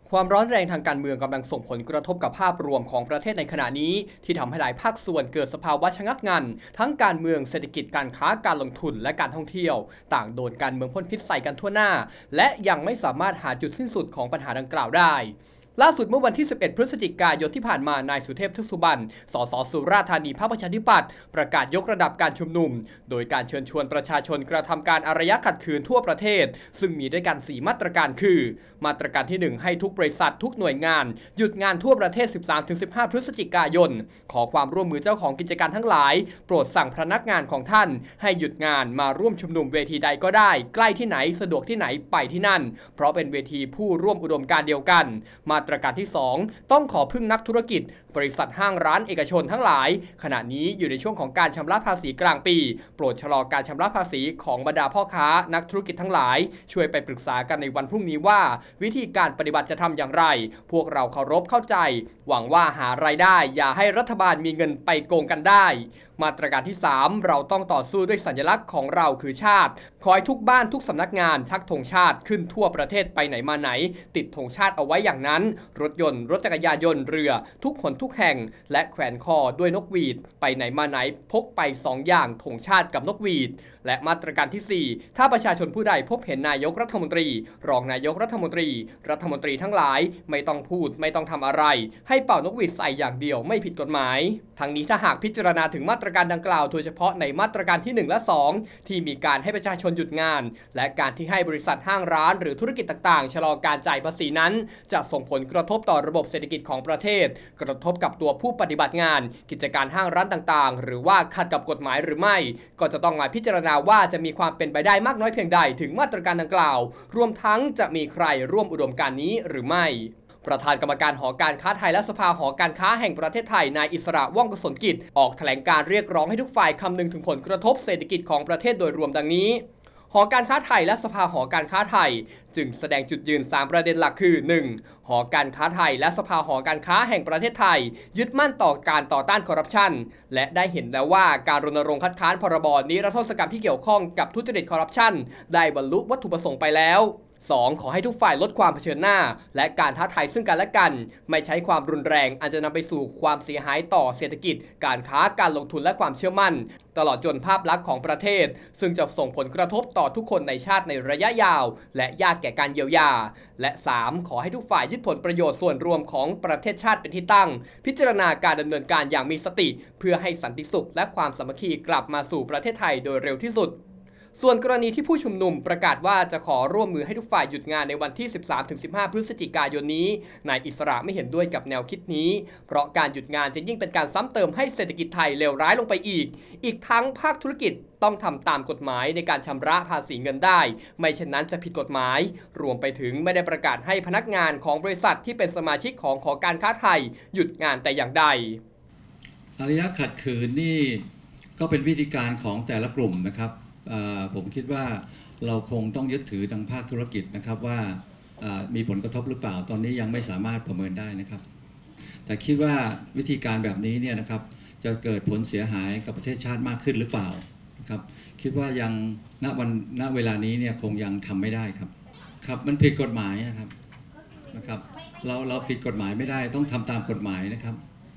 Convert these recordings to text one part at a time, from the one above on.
ความร้อนแรงทางการเมืองกำลังส่งผลกระทบกับภาพรวมของประเทศในขณะนี้ที่ทำให้หลายภาคส่วนเกิดสภาวะชะงักงันทั้งการเมืองเศรษฐกิจการค้าการลงทุนและการท่องเที่ยวต่างโดนการเมืองพ่นพิษใส่กันทั่วหน้าและยังไม่สามารถหาจุดสิ้นสุดของปัญหาดังกล่าวได้ล่าสุดเมื่อวันที่ 11 พฤศจิกายนที่ผ่านมานายสุเทพ ทึกสุบรรณ สส สุราษฎร์ธานีพรรคประชาธิปัตย์ประกาศยกระดับการชุมนุมโดยการเชิญชวนประชาชนกระทำการอารยะขัดขืนทั่วประเทศซึ่งมีด้วยกัน 4 มาตรการคือมาตรการที่ 1 ให้ทุกบริษัททุกหน่วยงานหยุดงานทั่วประเทศ 13-15 พฤศจิกายนขอความร่วมมือเจ้าของกิจการทั้งหลายโปรดสั่งพนักงานของท่านให้หยุดงานมาร่วมชุมนุมเวทีใดก็ได้ใกล้ที่ไหนสะดวกที่ไหนไปที่นั่นเพราะเป็นเวทีผู้ร่วมอุดมการณ์เดียวกันมาตรการที่ 2ต้องขอพึ่งนักธุรกิจบริษัทห้างร้านเอกชนทั้งหลายขณะนี้อยู่ในช่วงของการชำระภาษีกลางปีโปรดชะลอการชำระภาษีของบรรดาพ่อค้านักธุรกิจทั้งหลายช่วยไปปรึกษากันในวันพรุ่งนี้ว่าวิธีการปฏิบัติจะทำอย่างไรพวกเราเคารพเข้าใจหวังว่าหารายได้อย่าให้รัฐบาลมีเงินไปโกงกันได้มาตรการที่ 3เราต้องต่อสู้ด้วยสัญลักษณ์ของเราคือชาติขอให้ทุกบ้านทุกสำนักงานชักธงชาติขึ้นทั่วประเทศไปไหนมาไหนติดธงชาติเอาไว้อย่างนั้นรถยนต์รถจักรยานยนต์เรือทุกหนทุกแห่งและแขวนคอด้วยนกหวีดไปไหนมาไหนพกไป2 อย่างธงชาติกับนกหวีดและมาตรการที่ 4ถ้าประชาชนผู้ใดพบเห็นนายกรัฐมนตรีรองนายกรัฐมนตรีทั้งหลายไม่ต้องพูดไม่ต้องทำอะไรให้เป่านกหวีดใส่อย่างเดียวไม่ผิดกฎหมายทั้งนี้ถ้าหากพิจารณาถึงมาตรการดังกล่าวโดยเฉพาะในมาตรการที่ 1 และ 2ที่มีการให้ประชาชนหยุดงานและการที่ให้บริษัทห้างร้านหรือธุรกิจต่างๆชะลอการจ่ายภาษีนั้นจะส่งผลกระทบต่อระบบเศรษฐกิจของประเทศกระทบกับตัวผู้ปฏิบัติงานกิจการห้างร้านต่างๆหรือว่าขัดกับกฎหมายหรือไม่ก็จะต้องมาพิจารณาว่าจะมีความเป็นไปได้มากน้อยเพียงใดถึงมาตรการดังกล่าวรวมทั้งจะมีใครร่วมอุดมการณ์นี้หรือไม่ประธานกรรมการหอการค้าไทยและสภาหอการค้าแห่งประเทศไทยนายอิสระว่องกษลกิจออกแถลงการเรียกร้องให้ทุกฝ่ายคำนึงถึงผลกระทบเศรษฐกิจของประเทศโดยรวมดังนี้หอการค้าไทยและสภาหอการค้าไทยจึงแสดงจุดยืน3ประเด็นหลักคือ 1. หอการค้าไทยและสภาหอการค้าแห่งประเทศไทยยึดมั่นต่อการต่อต้านคอร์รัปชันและได้เห็นแล้วว่าการรณรงค์คัดค้านพรบนิรโทษกรรมที่เกี่ยวข้องกับทุจริตคอร์รัปชันได้บรรลุวัตถุประสงค์ไปแล้ว 2. ขอให้ทุกฝ่ายลดความเผชิญหน้าและการท้าทายซึ่งกันและกันไม่ใช้ความรุนแรงอาจจะนำไปสู่ความเสียหายต่อเศรษฐกิจการค้าการลงทุนและความเชื่อมั่นตลอดจนภาพลักษณ์ของประเทศซึ่งจะส่งผลกระทบต่อทุกคนในชาติในระยะยาวและยากแก่การเยียวยาและ 3. ขอให้ทุกฝ่ายยึดผลประโยชน์ส่วนรวมของประเทศชาติเป็นที่ตั้งพิจารณาการดำเนินการอย่างมีสติเพื่อให้สันติสุขและความสามัคคีกลับมาสู่ประเทศไทยโดยเร็วที่สุดส่วนกรณีที่ผู้ชุมนุมประกาศว่าจะขอร่วมมือให้ทุกฝ่ายหยุดงานในวันที่ 13-15 พฤศจิกายนนี้นายอิสระไม่เห็นด้วยกับแนวคิดนี้เพราะการหยุดงานจะยิ่งเป็นการซ้ำเติมให้เศรษฐกิจไทยเลวร้ายลงไปอีกทั้งภาคธุรกิจต้องทำตามกฎหมายในการชำระภาษีเงินได้ไม่เช่นนั้นจะผิดกฎหมายรวมไปถึงไม่ได้ประกาศให้พนักงานของบริษัทที่เป็นสมาชิกของหอการค้าไทยหยุดงานแต่อย่างใดอารยะขัดขืนนี่ก็เป็นวิธีการของแต่ละกลุ่มนะครับผมคิดว่าเราคงต้องยึดถือทางภาคธุรกิจนะครับว่ามีผลกระทบหรือเปล่าตอนนี้ยังไม่สามารถประเมินได้นะครับแต่คิดว่าวิธีการแบบนี้เนี่ยนะครับจะเกิดผลเสียหายกับประเทศชาติมากขึ้นหรือเปล่านะครับคิดว่ายังณเวลานี้เนี่ยคงยังทำไม่ได้ครับมันผิดกฎหมายนะครับเราผิดกฎหมายไม่ได้ต้องทำตามกฎหมายนะครับ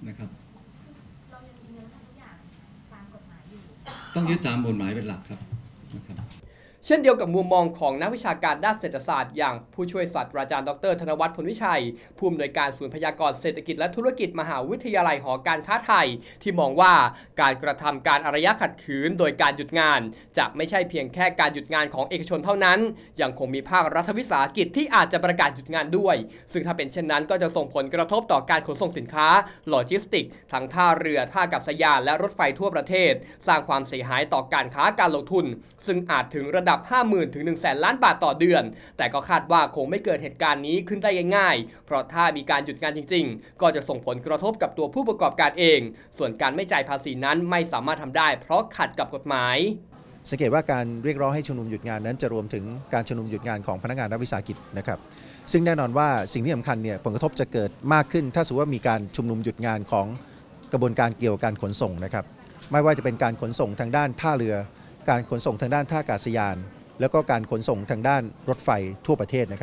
ต้องยึดตามกฎหมายเป็นหลักครับนะครับเช่นเดียวกับมุมมองของนักวิชาการด้านเศรษฐศาสตร์อย่างผู้ช่วยศาสตราจารย์ดร.ธนวัฒน์ พลวิชัยผู้อำนวยการศูนย์พยากรณ์เศรษฐกิจและธุรกิจมหาวิทยาลัยหอการค้าไทยที่มองว่าการกระทำการอารยะขัดขืนโดยการหยุดงานจะไม่ใช่เพียงแค่การหยุดงานของเอกชนเท่านั้นยังคงมีภาครัฐวิสาหกิจที่อาจจะประกาศหยุดงานด้วยซึ่งถ้าเป็นเช่นนั้นก็จะส่งผลกระทบต่อการขนส่งสินค้าโลจิสติกส์ทั้งท่าเรือท่าอากาศยานและรถไฟทั่วประเทศสร้างความเสียหายต่อการค้าการลงทุนซึ่งอาจถึงระดับ 50,000 ถึง 100,000 ล้านบาทต่อเดือนแต่ก็คาดว่าคงไม่เกิดเหตุการณ์นี้ขึ้นได้ง่ายๆเพราะถ้ามีการหยุดงานจริงๆก็จะส่งผลกระทบกับตัวผู้ประกอบการเองส่วนการไม่จ่ายภาษีนั้นไม่สามารถทำได้เพราะขัดกับกฎหมายสังเกตว่าการเรียกร้องให้ชุมนุมหยุดงานนั้นจะรวมถึงการชุมนุมหยุดงานของพนักงานรัฐวิสาหกิจนะครับซึ่งแน่นอนว่าสิ่งที่สำคัญเนี่ยผลกระทบจะเกิดมากขึ้นถ้าสมมติว่ามีการชุมนุมหยุดงานของกระบวนการเกี่ยวกับการขนส่งนะครับไม่ว่าจะเป็นการขนส่งทางด้านท่าเรือการขนส่งทางด้านท่าอากาศยานแล้วก็การขนส่งทางด้านรถไฟทั่วประเทศนะครับ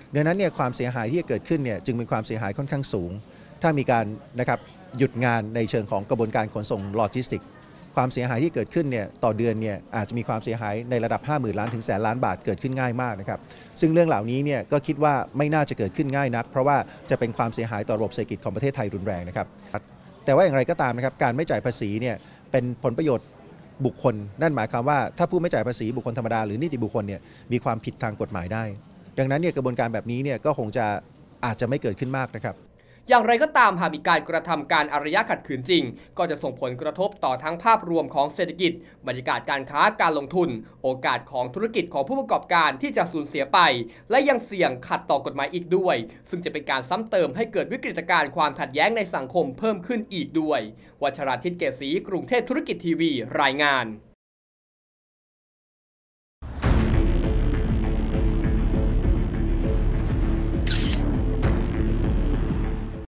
ดังนั้นเนี่ยความเสียหายที่จะเกิดขึ้นเนี่ยจึงเป็นความเสียหายค่อนข้างสูงถ้ามีการนะครับหยุดงานในเชิงของกระบวนการขนส่งโลจิสติกความเสียหายที่เกิดขึ้นเนี่ยต่อเดือนเนี่ยอาจจะมีความเสียหายในระดับ 50,000 ล้านถึงแสนล้านบาทเกิดขึ้นง่ายมากนะครับซึ่งเรื่องเหล่านี้เนี่ยก็คิดว่าไม่น่าจะเกิดขึ้นง่ายนักเพราะว่าจะเป็นความเสียหายต่อระบบเศรษฐกิจของประเทศไทยรุนแรงนะครับแต่ว่าอย่างไรก็ตามนะครับการไม่จ่ายภาษีเนี่ยเป็นผลประโยชน์บุคคลนั่นหมายความว่าถ้าผู้ไม่จ่ายภาษีบุคคลธรรมดาหรือนิติบุคคลเนี่ยมีความผิดทางกฎหมายได้ดังนั้นเนี่ยกระบวนการแบบนี้เนี่ยก็คงจะอาจจะไม่เกิดขึ้นมากนะครับอย่างไรก็ตามหากมีการกระทำการอารยะขัดขืนจริงก็จะส่งผลกระทบต่อทั้งภาพรวมของเศรษฐกิจบรรยากาศการค้าการลงทุนโอกาสของธุรกิจของผู้ประกอบการที่จะสูญเสียไปและยังเสี่ยงขัดต่อกฎหมายอีกด้วยซึ่งจะเป็นการซ้ำเติมให้เกิดวิกฤตการณ์ความขัดแย้งในสังคมเพิ่มขึ้นอีกด้วยวัชราทิตย์เกษศรีกรุงเทพธุรกิจทีวีรายงาน